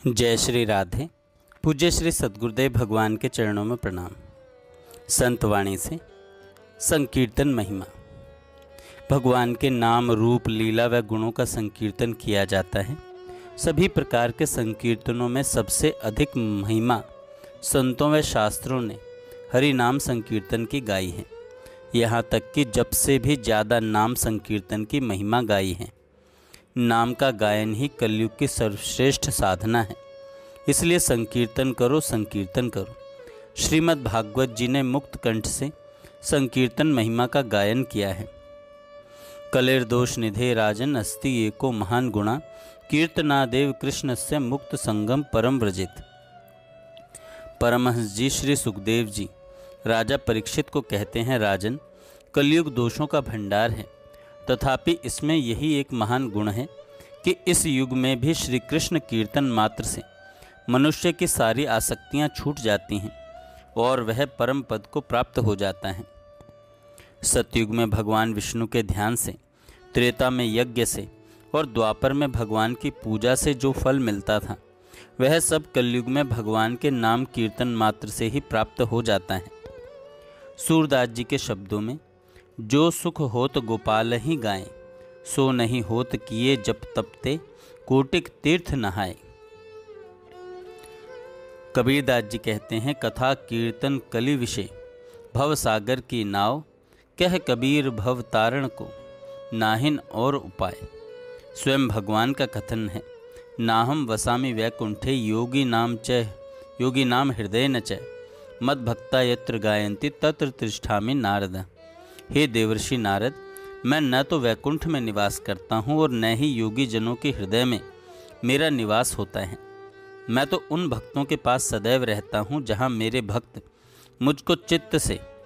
जय श्री राधे। पूज्य श्री सद्गुरुदेव भगवान के चरणों में प्रणाम। संत वाणी से संकीर्तन महिमा। भगवान के नाम, रूप, लीला व गुणों का संकीर्तन किया जाता है। सभी प्रकार के संकीर्तनों में सबसे अधिक महिमा संतों व शास्त्रों ने हरि नाम संकीर्तन की गाई है। यहाँ तक कि जब से भी ज़्यादा नाम संकीर्तन की महिमा गाई है। नाम का गायन ही कलयुग की सर्वश्रेष्ठ साधना है, इसलिए संकीर्तन करो, संकीर्तन करो। श्रीमद् भागवत जी ने मुक्त कंठ से संकीर्तन महिमा का गायन किया है। कलेर दोष निधे राजन अस्ति एको महान गुणा कीर्तनादेव कृष्ण से मुक्त संगम परम व्रजित। परमहंस जी श्री सुखदेव जी राजा परीक्षित को कहते हैं, राजन, कलयुग दोषों का भंडार है, तथापि इसमें यही एक महान गुण है कि इस युग में भी श्री कृष्ण कीर्तन मात्र से मनुष्य की सारी आसक्तियां छूट जाती हैं और वह परम पद को प्राप्त हो जाता है। सतयुग में भगवान विष्णु के ध्यान से, त्रेता में यज्ञ से और द्वापर में भगवान की पूजा से जो फल मिलता था, वह सब कलयुग में भगवान के नाम कीर्तन मात्र से ही प्राप्त हो जाता है। सूरदास जी के शब्दों में, जो सुख होत गोपाल ही गाएं, सो नहीं होत किए जप तपते कोटिक तीर्थ नहाए। कबीरदास जी कहते हैं, कथा कीर्तन कलि विषय भव सागर की नाव, कह कबीर भव तारण को नाहिन और उपाय। स्वयं भगवान का कथन है, नाहम वसामि वैकुंठे योगी नाम हृदय न च मद भक्ता यत्र गायन्ति तत्र तिष्ठामि नारद। हे देवर्षि नारद, मैं न तो वैकुंठ में निवास करता हूँ और न ही योगी जनों के हृदय में मेरा निवास होता है। मैं तो उन भक्तों के पास सदैव रहता हूँ जहाँ मेरे भक्त मुझको चित्त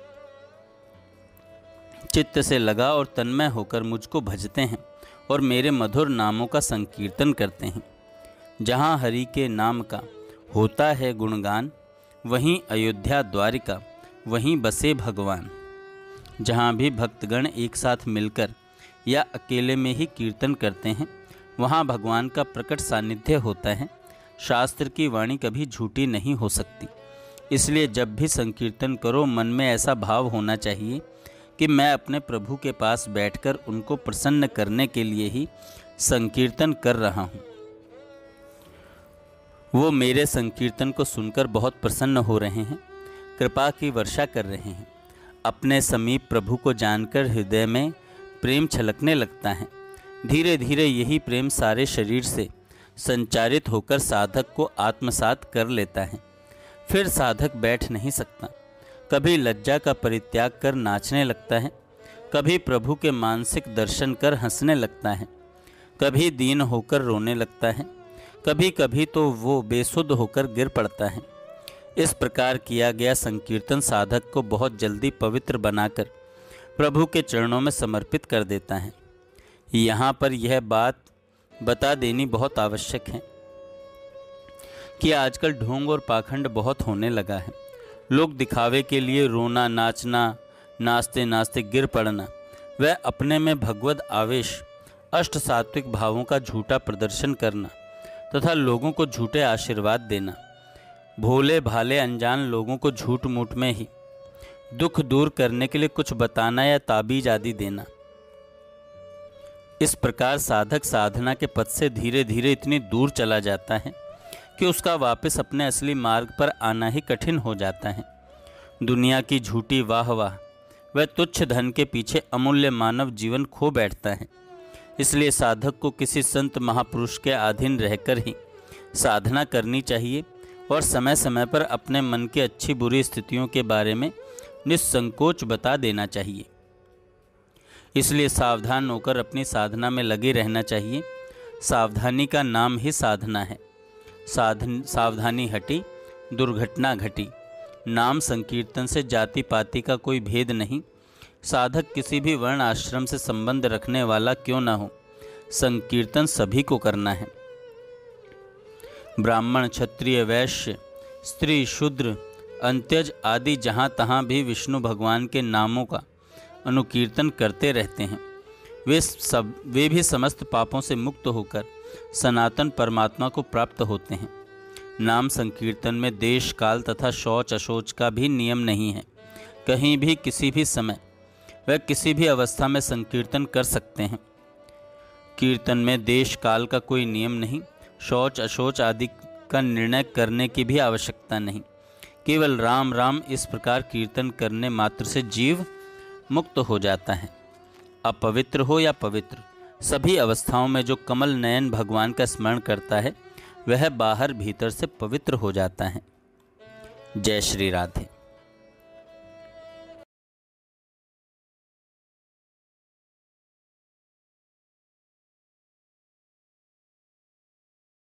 से लगा और तन्मय होकर मुझको भजते हैं और मेरे मधुर नामों का संकीर्तन करते हैं। जहाँ हरि के नाम का होता है गुणगान, वहीं अयोध्या द्वारिका, वहीं बसे भगवान। जहाँ भी भक्तगण एक साथ मिलकर या अकेले में ही कीर्तन करते हैं, वहाँ भगवान का प्रकट सानिध्य होता है। शास्त्र की वाणी कभी झूठी नहीं हो सकती। इसलिए जब भी संकीर्तन करो, मन में ऐसा भाव होना चाहिए कि मैं अपने प्रभु के पास बैठकर उनको प्रसन्न करने के लिए ही संकीर्तन कर रहा हूँ। वो मेरे संकीर्तन को सुनकर बहुत प्रसन्न हो रहे हैं, कृपा की वर्षा कर रहे हैं। अपने समीप प्रभु को जानकर हृदय में प्रेम छलकने लगता है। धीरे धीरे यही प्रेम सारे शरीर से संचारित होकर साधक को आत्मसात कर लेता है। फिर साधक बैठ नहीं सकता। कभी लज्जा का परित्याग कर नाचने लगता है, कभी प्रभु के मानसिक दर्शन कर हंसने लगता है, कभी दीन होकर रोने लगता है, कभी कभी तो वो बेसुध होकर गिर पड़ता है। इस प्रकार किया गया संकीर्तन साधक को बहुत जल्दी पवित्र बनाकर प्रभु के चरणों में समर्पित कर देता है। यहाँ पर यह बात बता देनी बहुत आवश्यक है कि आजकल ढोंग और पाखंड बहुत होने लगा है। लोग दिखावे के लिए रोना, नाचना, नाचते नाचते गिर पड़ना, वह अपने में भगवद आवेश, अष्ट सात्विक भावों का झूठा प्रदर्शन करना तथा लोगों को झूठे आशीर्वाद देना, भोले भाले अनजान लोगों को झूठ मूठ में ही दुख दूर करने के लिए कुछ बताना या ताबीज आदि देना। इस प्रकार साधक साधना के पथ से धीरे धीरे इतनी दूर चला जाता है कि उसका वापस अपने असली मार्ग पर आना ही कठिन हो जाता है। दुनिया की झूठी वाह वाह वह तुच्छ धन के पीछे अमूल्य मानव जीवन खो बैठता है। इसलिए साधक को किसी संत महापुरुष के अधीन रहकर ही साधना करनी चाहिए और समय समय पर अपने मन की अच्छी बुरी स्थितियों के बारे में निस्संकोच बता देना चाहिए। इसलिए सावधान होकर अपनी साधना में लगे रहना चाहिए। सावधानी का नाम ही साधना है। सावधानी हटी, दुर्घटना घटी। नाम संकीर्तन से जाति पाति का कोई भेद नहीं। साधक किसी भी वर्ण आश्रम से संबंध रखने वाला क्यों न हो, संकीर्तन सभी को करना है। ब्राह्मण, क्षत्रिय, वैश्य, स्त्री, शूद्र, अंत्यज आदि जहाँ तहाँ भी विष्णु भगवान के नामों का अनुकीर्तन करते रहते हैं। वे भी समस्त पापों से मुक्त होकर सनातन परमात्मा को प्राप्त होते हैं। नाम संकीर्तन में देश काल तथा शौच अशौच का भी नियम नहीं है। कहीं भी किसी भी समय वह किसी भी अवस्था में संकीर्तन कर सकते हैं। कीर्तन में देश काल का कोई नियम नहीं, शौच अशौच आदि का निर्णय करने की भी आवश्यकता नहीं। केवल राम राम इस प्रकार कीर्तन करने मात्र से जीव मुक्त हो जाता है। अपवित्र हो या पवित्र, सभी अवस्थाओं में जो कमल नयन भगवान का स्मरण करता है वह बाहर भीतर से पवित्र हो जाता है। जय श्री राधे।